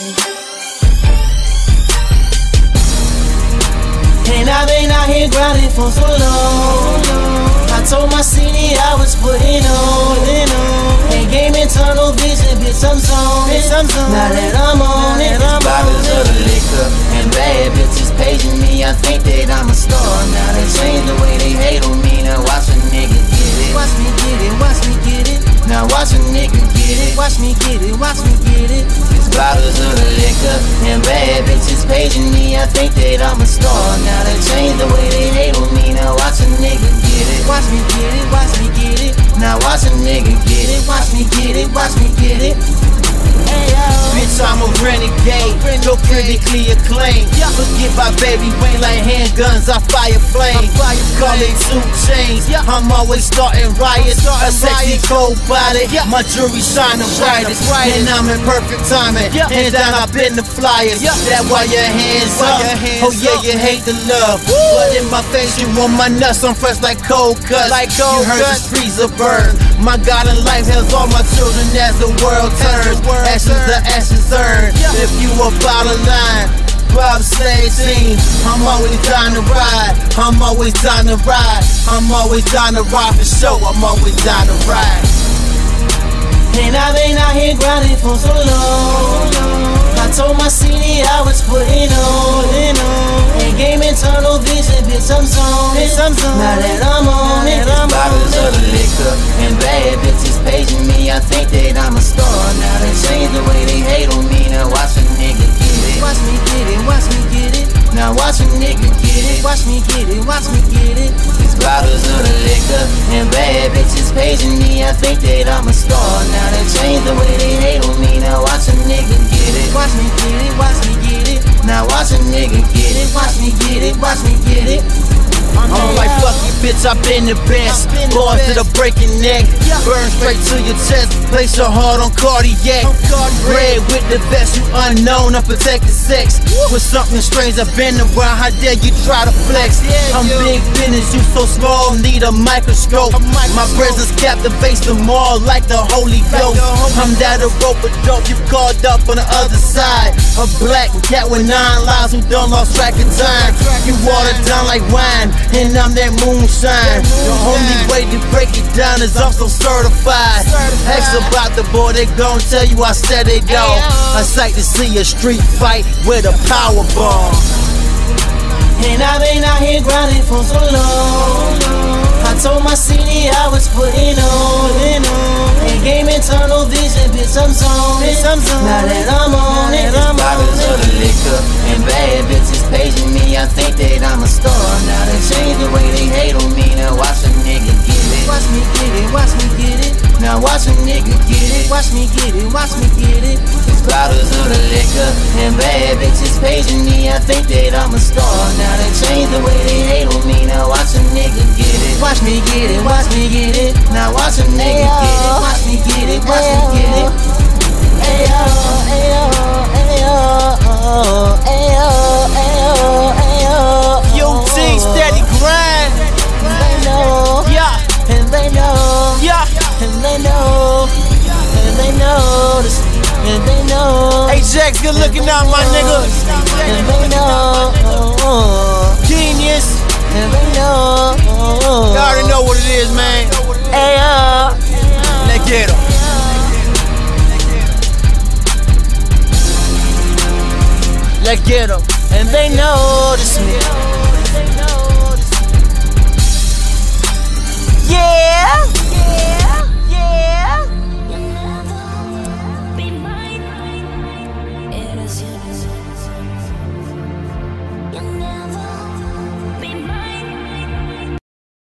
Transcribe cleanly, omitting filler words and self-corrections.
And I've been out here grinding for so long. I told my city I was putting on. And gave me tunnel vision, bitch, I'm zoned. Now that I'm on it, bottles of the liquor and bad bitches paging me. I think that I'm a star. Now they changed the way they hate on me. Now watch a nigga get it. Watch me get it, watch me get it. Now watch a nigga get it. Watch me get it, watch me get it. It's bottles of the liquor and bad bitches paging me. I think that I'm a star. Now they changed the way they hate on me. Now watch a nigga get it. Watch me get it, watch me get it. Now watch a nigga get it. Watch me get it, watch me get it. Bitch, I'm a renegade, no critically acclaimed. Forget my baby Wayne like handguns, I fire flames. Call it 2 Chainz, I'm always starting riots. A sexy cold body, my jewelry shining brightest. And I'm in perfect timing, hands down I been the flyers. That why your hands up, oh yeah you hate the love. Blood in my face, you want my nuts, I'm fresh like cold cuts. You heard the streets are burned. My God in life has all my children as the world turns. Ashes to ashes earned. If you about a line, about the same scene, I'm always down to ride. I'm always down to ride. I'm always down to ride for show. I'm always down to ride. And I've been out here grinding for so long. I told my city I was putting on. And gave me tunnel vision, bitch, I'm zoned. Now that I'm on it, bottles of the liquor and bad bitches paging me. I think that I'm a star. Now they changed the way they hate on me. Now watch a nigga get it. Watch me get it, watch me get it. Now watch a nigga get it. Watch me get it, watch me get it. These bottles of the liquor and bad bitches paging me. I think that I'm a star. Now they changed the way they hate on me. Now watch a nigga get it. Watch me get it, watch me get it. Now watch a nigga get it. Watch me get it, watch me get it. I'm like fuck you bitch, I been the best. Born to the breaking neck, burn straight to your chest. Place your heart on cardiac. Red with the vest, you unknown, unprotected sex. With something strange, I've been around, how dare you try to flex. I'm big business, you so small, need a microscope. My presence captivates them all like the Holy Ghost. I'm down to rope a dope, you called up on the other side. A black cat with 9 lives who done lost track of time. You watered down like wine, and I'm that moonshine. The only way to break it down is I'm so certified. Ask about the boy, they gon' tell you I said it though. A sight to see a street fight with a power bomb. And I've been out here grinding for so long. I told my city I was putting on. And gave me tunnel vision, bitch, I'm zoned. Now that I'm on it, bottles of the liquor and bad bitches paging me. I think that I'm a star. Now they changed the way they hate on me. Now watch a nigga get it. Watch me get it, watch me get it. Now watch a nigga get it. Watch me get it, watch me get it. These bottles of the liquor and bad bitches paging me. I think that I'm a star. Now they changed the way they hate on me. Now watch a nigga get it. Watch me get it, watch me get it. Now watch a nigga get it. Watch me get it, watch me get it. Ayo, ayo, ayo, ayo, ayo, ayo. UT steady grind. They know, Yeah, and they know, yeah. and they know, and they know this, and they know. Hey Jax, good looking out, my nigga. And they know, Genius. and they know. You already know what it is, man. Ayo. Let's get 'em. Let's get 'em, and they notice me. Yeah.